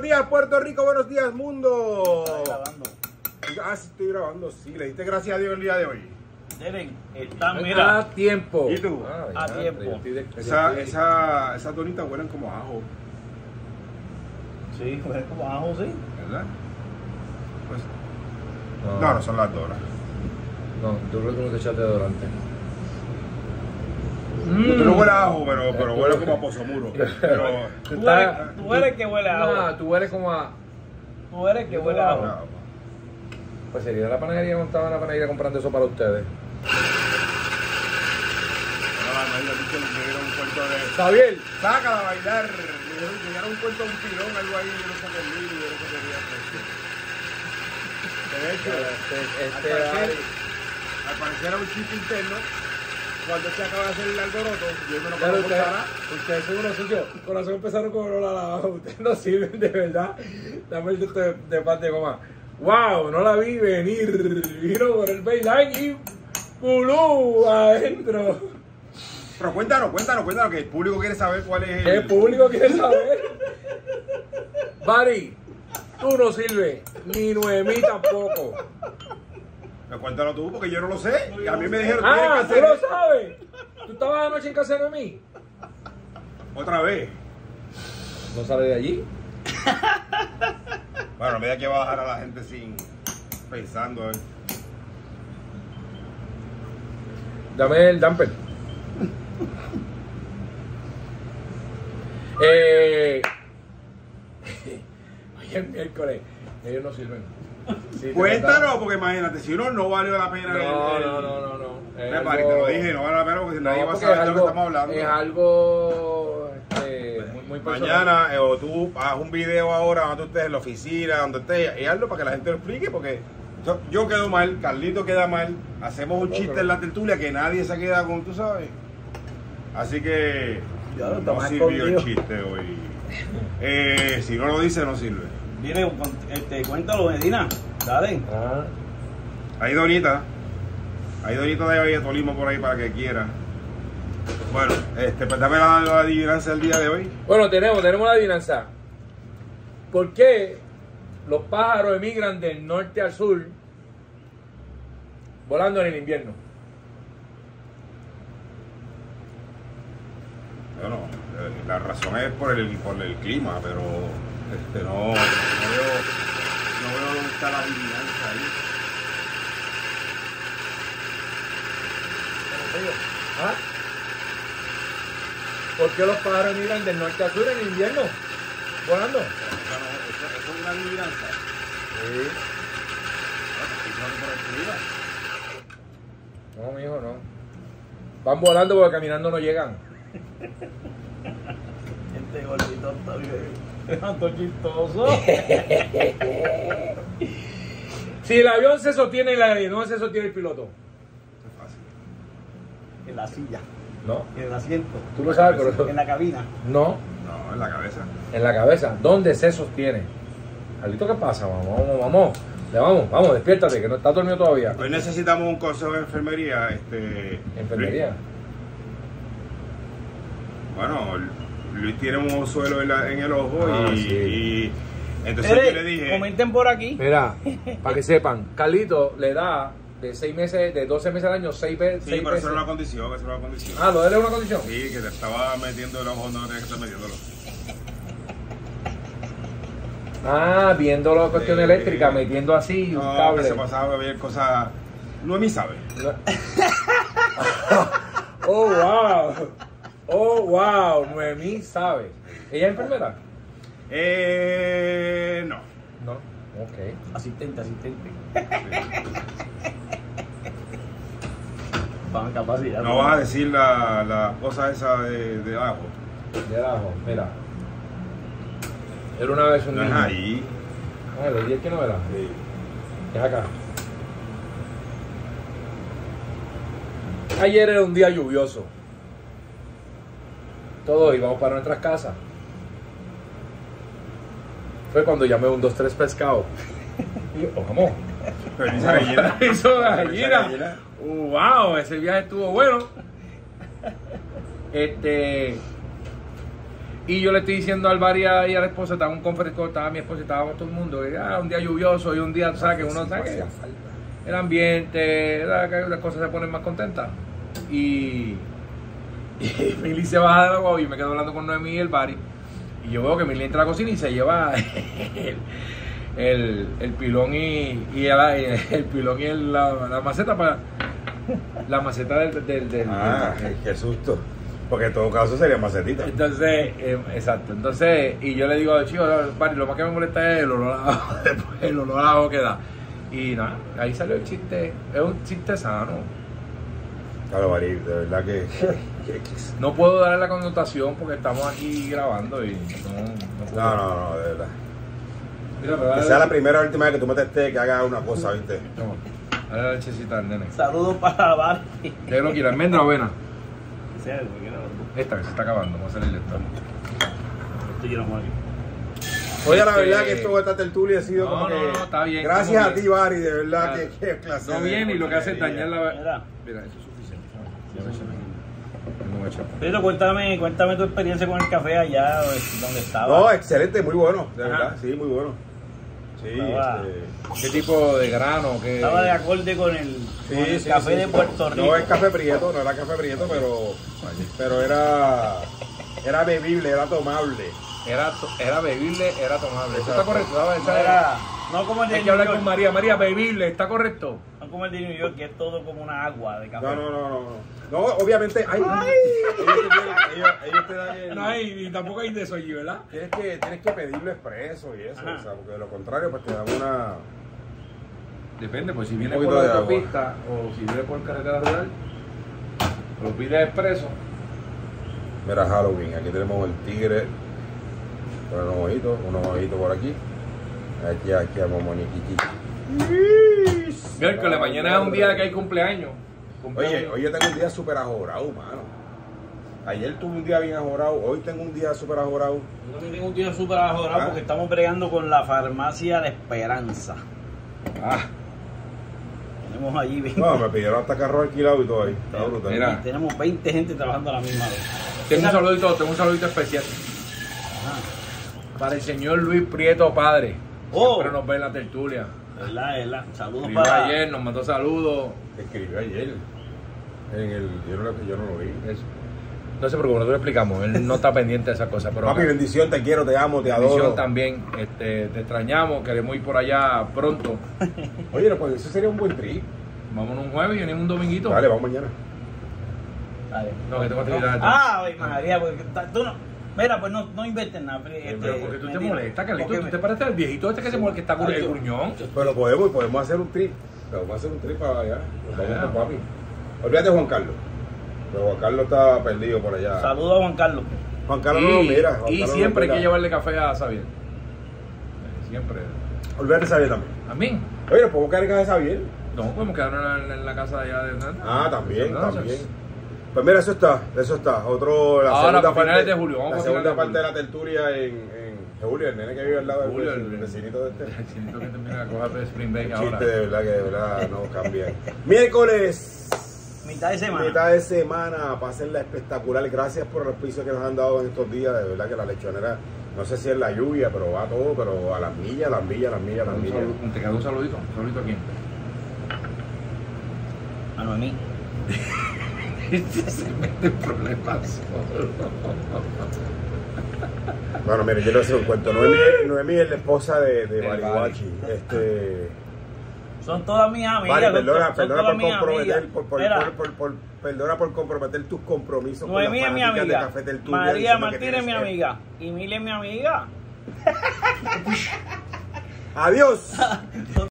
días, Puerto Rico. Buenos días, mundo. ¿Estás grabando? Ah, sí, estoy grabando. Sí, le diste gracias a Dios el día de hoy. Deben estar, mira, A tiempo. ¿Y tú? A ya, tiempo. Esas donitas huelen como a ajo, sí, pues como ajo, sí. ¿verdad? Pues, No, no son las donas. no, tú creo que no te echaste deodorante. Tú no huele a ajo, pero huele como a pozomuro. Pero, Tú eres que huele a ajo. No, tú hueles como a... Tú eres que huele a ajo. no. Pues sería de la panadería, cuando estaba en la panadería comprando eso para ustedes. Me dieron un cuento de... Xavier. Sácala a bailar. Me dieron un cuento de un pilón, algo ahí, yo no sé qué mil, yo no sé qué día. De hecho, al parecer era un chiste interno. Cuando se acaba de hacer el alboroto, yo me lo Claro, conozco para... ustedes son unos suyos. Corazón empezaron con olor a lavado. Ustedes no sirven de verdad. Dame el de parte de goma. Wow, no la vi venir. Vino por el baseline y pulú adentro. Pero cuéntanos, que el público quiere saber cuál es El público quiere saber. Bari, tú no sirves. Ni Noemí tampoco. Pero cuéntalo tú, porque yo no lo sé. Y a mí me dijeron... Ah, tienes que tú lo hacer sabes. ¿Tú estabas anoche en casa de Noemí? otra vez. ¿No sale de allí? Bueno, a medida que va a bajar a la gente sin... pensando, Dame el damper. Oye, el miércoles. Ellos no sirven. Sí, Cuéntanos, porque imagínate, si uno no vale la pena... No. Me parece, te lo dije, no vale la pena porque si nadie va a porque saber de lo que estamos hablando. Es algo muy personal. Mañana, o tú haz un video ahora donde tú estés en la oficina, donde estés, y hazlo para que la gente lo explique, porque yo quedo mal, Carlito queda mal, hacemos un chiste en la tertulia que nadie se queda con, tú sabes. Así que Ya lo no tomas sirvió el escondido. chiste hoy. Si no lo dice, no sirve. Viene, cuéntalo, Medina. Dale. Ah, Hay donita de Valletolimo por ahí para que quiera. Bueno, pues dame la adivinanza del día de hoy. bueno, tenemos la adivinanza. ¿Por qué los pájaros emigran del norte al sur volando en el invierno? Bueno, la razón es por el clima, pero no veo dónde está la adivinanza ahí. ¿Ah? ¿Por qué los pájaros emigran del norte al sur en el invierno? Volando. Eso es una adivinanza. Sí. Por el clima. No, mijo, no. Van volando porque caminando no llegan. Este gordito está bien. Tanto chistoso. Si el avión se sostiene en el aire, no se sostiene el piloto. Es fácil. En la silla, No. en el asiento, Tú lo sabes, pero en la cabina. no. No, en la cabeza. En la cabeza. ¿Dónde se sostiene? Carlito, ¿qué pasa? Vamos. Vamos, despiértate, que no está dormido todavía. Hoy necesitamos un consejo de enfermería. Enfermería. Bueno, Luis tiene un ozuelo en el ojo Sí. y entonces yo le dije... Comenten por aquí. Mira, para que sepan, Carlito le da de 6 meses, de 12 meses al año, 6 veces. Sí, pero eso era una condición, Ah, ¿lo de él es una condición? Sí, que te estaba metiendo el ojo, no tenías que estar metiéndolo. Ah, viendo la cuestión eléctrica, metiendo así un No, que cable. se pasaba a ver cosas... Noemí sabe. Oh, wow, Noemí sabe. ¿Ella es enfermera? No. No, ok. Asistente. Van capacidad. No vas a decir la cosa esa de abajo. De abajo, mira. Era una vez un No es niño. ahí. Ah, le dije que no era. Sí. Es acá. Ayer era un día lluvioso. Todos íbamos para nuestras casas. Fue cuando llamé un 2-3 pescado. Y yo, vamos. Pero hizo gallina. Hizo gallina. Wow, ese viaje estuvo bueno. Y yo le estoy diciendo al Bari y a la esposa, estaba un conference call, estaba mi esposa, estábamos todo el mundo, y, un día lluvioso y un día, tú sabes que uno sabe que el ambiente, las cosas se ponen más contentas. Y Mili se baja de la guagua y yo me quedo hablando con Noemí y el Bari. Y yo veo que Mili entra a la cocina y se lleva el pilón la maceta para la maceta del qué susto. Porque en todo caso sería macetita. entonces, exacto. Entonces, y yo le digo a los chicos, Bari, lo más que me molesta es el olor a después el olor a ajo que da. Y nada, ahí salió el chiste. Es un chiste sano. Claro, Bari, de verdad que No puedo darle la connotación porque estamos aquí grabando y no puedo. no, de verdad. Mira, pero Que sea la primera o última vez que tú metes que hagas una cosa, ¿viste? Toma, dale la lechecita al nene. Saludos para Bari. ¿Qué lo quiere? ¿Almendra o avena? Sí, porque no, Esta que se está acabando, vamos a salirle esta. estoy lleno aquí. Oye, la verdad que esto de esta tertulia ha sido No, como que... no, está bien, Gracias estamos a ti, bien. Bari, de verdad Claro. que clase. No de viene y lo que hace es Mira. dañar la... Mira, eso es suficiente. Tengo que echar. Pedro, cuéntame tu experiencia con el café allá donde estaba. No, excelente, muy bueno, de Ajá. verdad, sí, muy bueno. Sí, Estaba- ¿Qué tipo de grano? ¿Qué... Estaba de acorde con el café de Puerto Rico. No es café prieto, no era café prieto, pero era bebible, era tomable. Era bebible, era tomable. ¿Eso Exacto. está correcto? ¿Sabes? No era, no como el de Hay que New hablar York, con María. María, bebible, ¿está correcto? no como el de New York, que es todo como una agua de café. No, obviamente ellos te dan el... No hay, y tampoco hay de eso allí, ¿verdad? Tienes que pedirlo expreso y eso, Ajá. o sea, porque de lo contrario pues te dan una... Depende, pues si viene poquito por de la agua. autopista o si viene por carretera rural, lo pides expreso. Mira, Halloween, aquí tenemos el tigre con unos ojitos por aquí. Aquí a Momoniquiqui. Miércoles, mañana es un día que hay cumpleaños. Oye, hoy yo tengo un día súper ajorado, mano. Ayer tuve un día bien ajorado, hoy tengo un día súper ajorado. Yo también tengo un día súper ajorado porque estamos bregando con la farmacia de Esperanza. Tenemos allí 20, No, me pidieron hasta carro alquilado y todo ahí. Está brutal. Mira. tenemos 20 gente trabajando a la misma vez. Tengo un saludito especial para el señor Luis Prieto Padre. Oh. Siempre nos ve en la tertulia. ¿Verdad? Saludos Escribió para... ayer, nos mandó saludos. Escribió ayer. Yo no lo vi. Eso. No se preocupe, nosotros le explicamos. Él no está pendiente de esas cosas. Pero Papi, bendición, te quiero, te amo, te bendición adoro. también. Te extrañamos, queremos ir por allá pronto. Oye, no, pues eso sería un buen trip. Vámonos un jueves y venimos un dominguito. Dale, vamos mañana. Dale. No, que tengo actividad. Ay, María, porque tú no... Mira, pues no inviertes nada. Pero porque tú te mentira. molestas, Carlito. Porque Tú te pareces al viejito este que se muere, que está con el gruñón. Pero podemos hacer un trip. Podemos hacer un trip para allá. Nos vamos Ah. con papi. Olvídate de Juan Carlos. Pero Juan Carlos está perdido por allá. Saludos a Juan Carlos. Juan Carlos no lo mira. Juan Y Carlos siempre hay no que mira. llevarle café a Xavier. Siempre. Olvídate de Xavier también. ¿A mí? Oye, ¿nos podemos quedar en casa de Xavier? No, podemos quedarnos en la casa allá de Hernán. Ah, también, Entonces, también. Pues mira, eso está. La Ahora, segunda para finales parte, de julio, vamos la para segunda finales parte de de la tertulia en Julio, el nene que vive al lado Julio, del el vecinito de este. El chinito que termina de coger Spring Break Un ahora. chiste de verdad no cambia. Miércoles. Mitad de semana. Mitad de semana, pásenla espectacular. Gracias por el auspicio que nos han dado en estos días. De verdad que la lechonera, no sé si es la lluvia, pero va todo, pero a las millas, las millas, las millas, las millas. Te quedó un saludito a quién. A Noemí. Se mete en problemas. Bueno, mire, yo le voy a hacer un cuento. Noemí es la esposa de Del Barihuachi. Son todas mis amigas. Vale, son perdona todas por mis comprometer, amigas. Mira, perdona por comprometer tus compromisos con Noemí las es mi fanáticas de amiga. Café Tertulia, María diciendo que Martínez es mi tienes- amiga. Y Mile es mi amiga. Adiós.